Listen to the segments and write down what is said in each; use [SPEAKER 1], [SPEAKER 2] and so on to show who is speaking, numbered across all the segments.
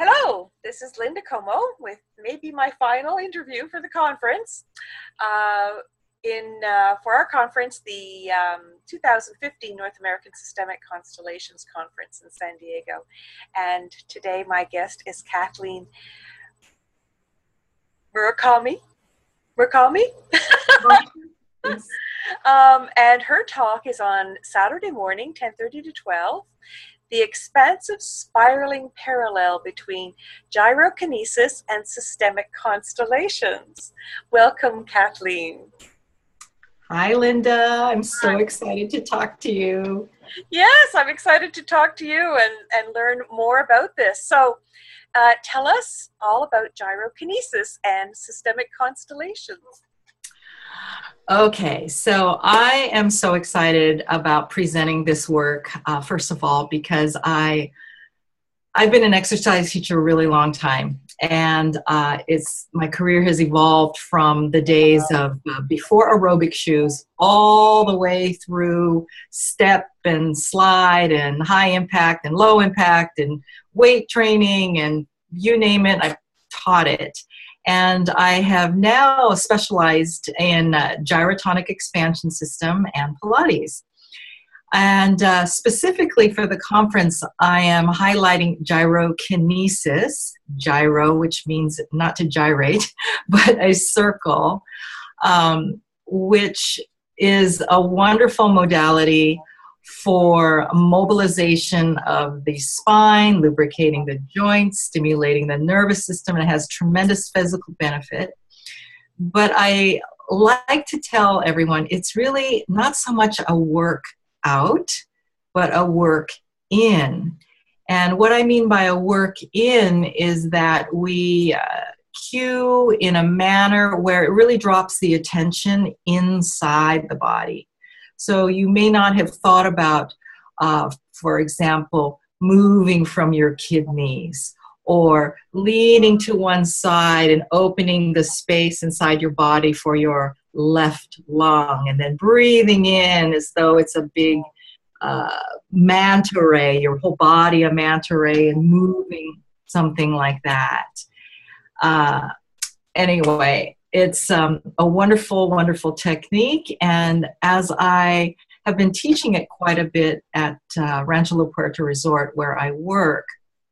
[SPEAKER 1] Hello, this is Linda Comeau with maybe my final interview for the conference. For our conference, the 2015 North American Systemic Constellations Conference in San Diego. And today my guest is Cathleen Murakami.
[SPEAKER 2] Yes.
[SPEAKER 1] And her talk is on Saturday morning, 10:30 to 12. The expansive spiraling parallel between gyrokinesis and systemic constellations. Welcome, Kathleen.
[SPEAKER 2] Hi, Linda. I'm so excited to talk to you.
[SPEAKER 1] Yes, I'm excited to talk to you and learn more about this. So tell us all about gyrokinesis and systemic constellations.
[SPEAKER 2] Okay, so I am so excited about presenting this work, first of all, because I've been an exercise teacher a really long time, and my career has evolved from the days of before aerobic shoes all the way through step and slide and high impact and low impact and weight training and you name it, I've taught it. And I have now specialized in gyrotonic expansion system and Pilates. And specifically for the conference, I am highlighting gyrokinesis, gyro, which means not to gyrate, but a circle, which is a wonderful modality for mobilization of the spine, lubricating the joints, stimulating the nervous system, and it has tremendous physical benefit. But I like to tell everyone it's really not so much a workout, but a work in. And what I mean by a work in is that we cue in a manner where it really drops the attention inside the body. So you may not have thought about, for example, moving from your kidneys or leaning to one side and opening the space inside your body for your left lung and then breathing in as though it's a big manta ray, your whole body a manta ray, and moving something like that. Anyway, it's a wonderful, wonderful technique, and as I have been teaching it quite a bit at Rancho La Puerta Resort where I work,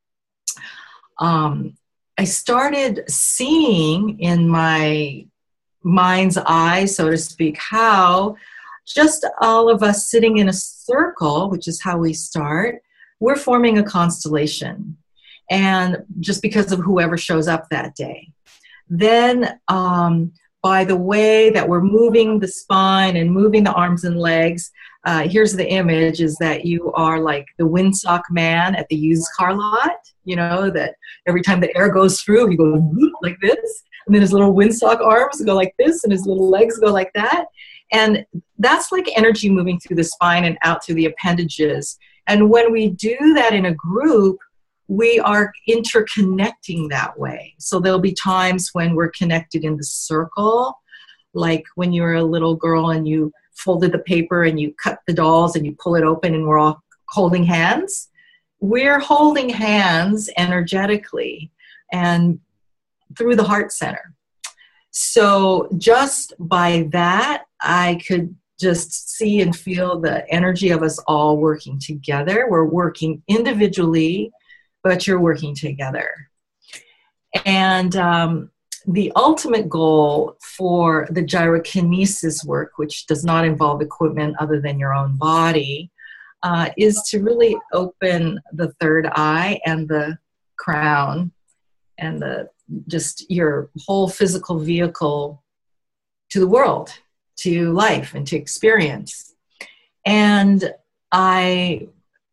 [SPEAKER 2] I started seeing in my mind's eye, so to speak, how just all of us sitting in a circle, which is how we start, we're forming a constellation, and just because of whoever shows up that day. Then by the way that we're moving the spine and moving the arms and legs, here's the image, is that you are like the windsock man at the used car lot, you know, that every time the air goes through, he goes like this, and then his little windsock arms go like this, and his little legs go like that. And that's like energy moving through the spine and out through the appendages. And when we do that in a group, we are interconnecting that way. So there'll be times when we're connected in the circle, like when you're a little girl and you folded the paper and you cut the dolls and you pull it open and we're all holding hands. We're holding hands energetically and through the heart center. So just by that, I could just see and feel the energy of us all working together. We're working individually, but you're working together. And the ultimate goal for the gyrokinesis work, which does not involve equipment other than your own body, is to really open the third eye and the crown and just your whole physical vehicle to the world, to life, and to experience. And I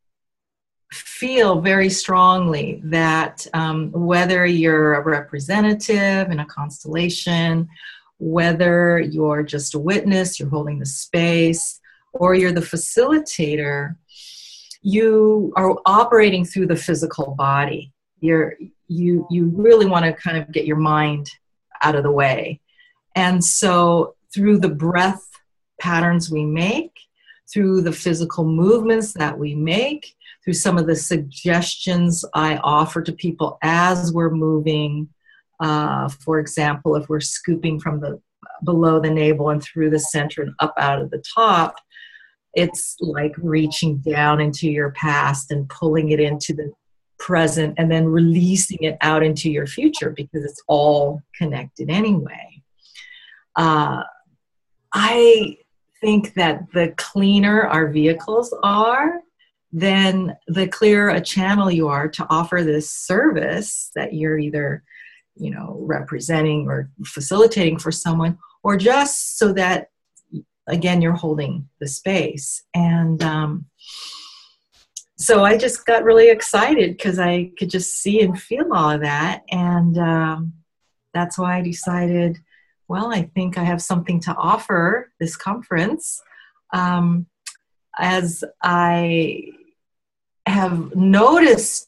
[SPEAKER 2] feel very strongly that whether you're a representative in a constellation, whether you're just a witness, you're holding the space, or you're the facilitator, you are operating through the physical body. You really want to kind of get your mind out of the way. And so through the breath patterns we make, through the physical movements that we make, through some of the suggestions I offer to people as we're moving. For example, if we're scooping from the below the navel and through the center and up out of the top, it's like reaching down into your past and pulling it into the present and then releasing it out into your future because it's all connected anyway. I think that the cleaner our vehicles are, then the clearer a channel you are to offer this service that you're either, you know, representing or facilitating for someone, or just so that, again, you're holding the space. And so I just got really excited because I could just see and feel all of that. And that's why I decided, well, I think I have something to offer this conference. As I have noticed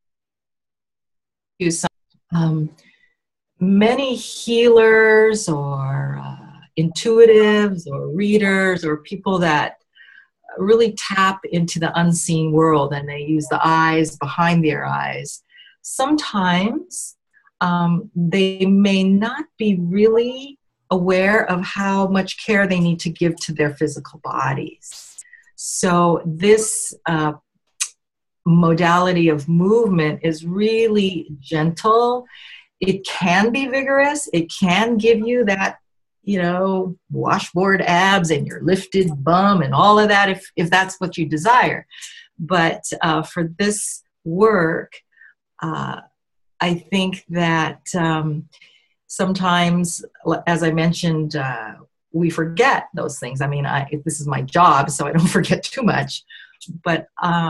[SPEAKER 2] many healers or intuitives or readers or people that really tap into the unseen world and they use the eyes behind their eyes. Sometimes they may not be really aware of how much care they need to give to their physical bodies. So this modality of movement is really gentle. It can be vigorous. It can give you that, you know, washboard abs and your lifted bum and all of that if that's what you desire. But for this work, I think that sometimes, as I mentioned, we forget those things. I mean, this is my job, so I don't forget too much. But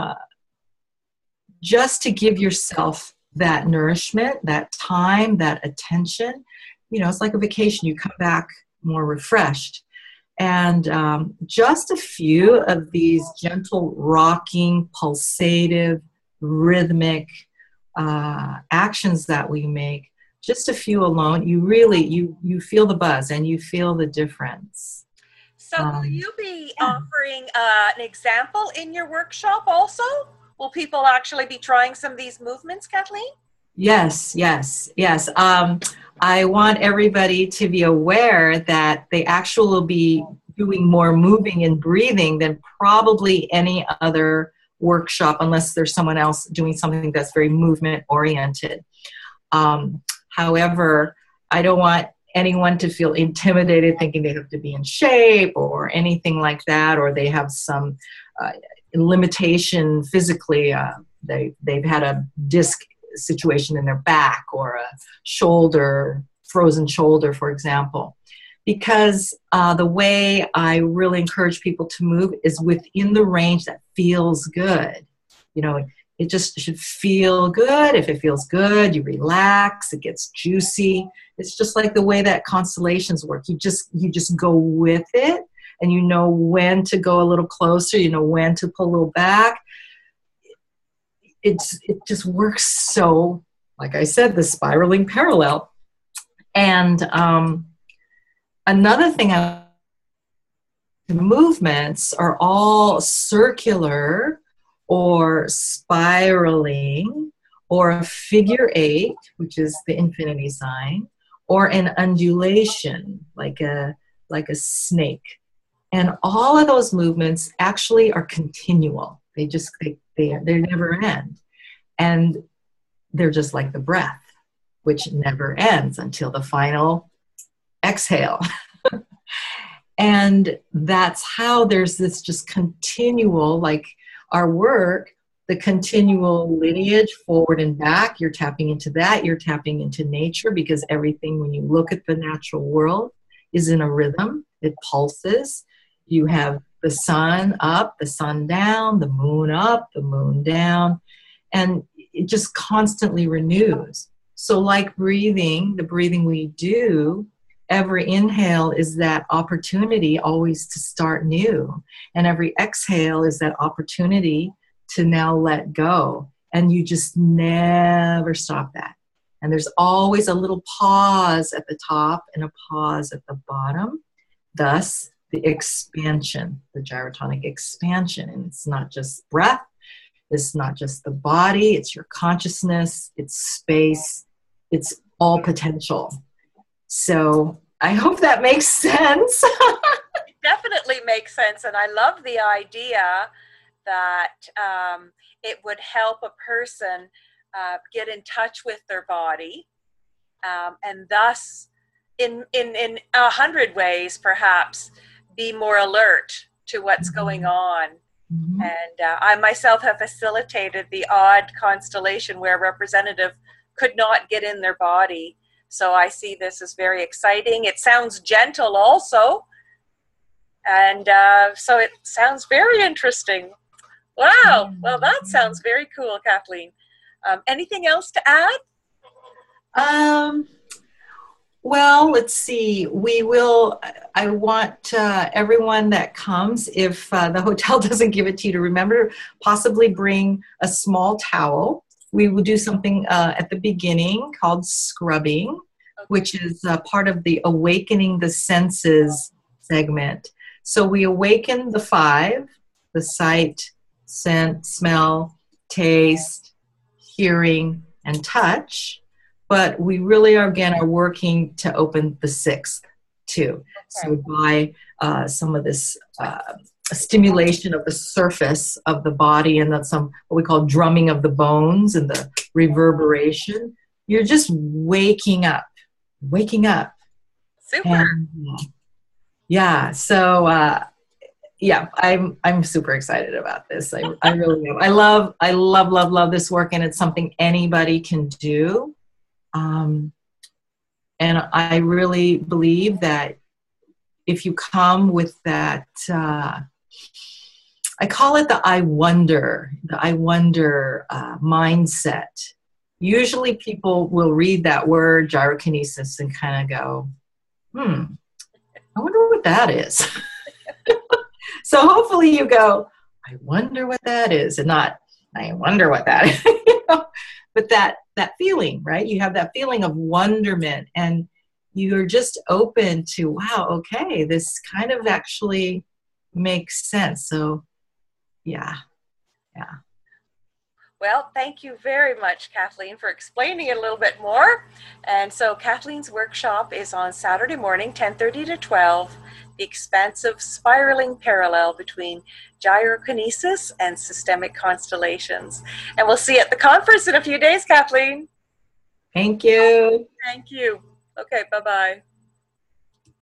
[SPEAKER 2] just to give yourself that nourishment, that time, that attention, you know, it's like a vacation. You come back more refreshed. And just a few of these gentle, rocking, pulsative, rhythmic actions that we make, just a few alone, you really, you feel the buzz and you feel the difference.
[SPEAKER 1] So will you be offering an example in your workshop also? Will people actually be trying some of these movements, Kathleen?
[SPEAKER 2] Yes. I want everybody to be aware that they actually will be doing more moving and breathing than probably any other workshop, unless there's someone else doing something that's very movement oriented. However, I don't want anyone to feel intimidated thinking they have to be in shape or anything like that, or they have some limitation physically. They've had a disc situation in their back or a shoulder, frozen shoulder, for example. Because the way I really encourage people to move is within the range that feels good. You know, it just should feel good. If it feels good, you relax, it gets juicy. It's just like the way that constellations work. You just go with it, and you know when to go a little closer, you know when to pull a little back. It just works so, like I said, the spiraling parallel. And another thing, movements are all circular or spiraling or a figure eight, which is the infinity sign, or an undulation, like a snake. And all of those movements actually are continual. They never end. And they're just like the breath, which never ends until the final exhale. And that's how there's this just continual, like our work, the continual lineage forward and back. You're tapping into that. You're tapping into nature, because everything, when you look at the natural world, is in a rhythm. It pulses. You have the sun up, the sun down, the moon up, the moon down, and it just constantly renews. So like breathing, the breathing we do, every inhale is that opportunity always to start new. And every exhale is that opportunity to now let go. And you just never stop that. And there's always a little pause at the top and a pause at the bottom. Thus, the expansion, the gyrotonic expansion. And it's not just breath, It's not just the body, it's your consciousness, it's space, it's all potential. So I hope that makes sense.
[SPEAKER 1] It definitely makes sense. And I love the idea that it would help a person get in touch with their body, and thus in 100 ways perhaps be more alert to what's going on.
[SPEAKER 2] Mm-hmm.
[SPEAKER 1] And I myself have facilitated the odd constellation where a representative could not get in their body. So I see this as very exciting. It sounds gentle also. And so it sounds very interesting. Wow. Well, that sounds very cool, Kathleen. Anything else to add?
[SPEAKER 2] Well, let's see. I want everyone that comes, if the hotel doesn't give it to you, to remember, possibly bring a small towel. We will do something at the beginning called scrubbing, which is part of the Awakening the Senses segment. So we awaken the 5, the sight, scent, smell, taste, hearing, and touch. But we really are working to open the 6th too. So by some of this stimulation of the surface of the body, and then some what we call drumming of the bones and the reverberation, you're just waking up.
[SPEAKER 1] Super.
[SPEAKER 2] And, yeah. So I'm super excited about this. I really am. I love this work, and it's something anybody can do. And I really believe that if you come with that, I call it the I wonder mindset. Usually people will read that word gyrokinesis and kind of go, I wonder what that is. So hopefully you go, I wonder what that is, and not, I wonder what that is. But that feeling, right? You have that feeling of wonderment, and you're just open to, wow, okay, this kind of actually makes sense. So, yeah.
[SPEAKER 1] Well, thank you very much, Kathleen, for explaining it a little bit more. And so Kathleen's workshop is on Saturday morning, 10:30 to 12, the expansive spiraling parallel between gyrokinesis and systemic constellations. And we'll see you at the conference in a few days, Kathleen.
[SPEAKER 2] Thank you.
[SPEAKER 1] Thank you. Okay, bye-bye.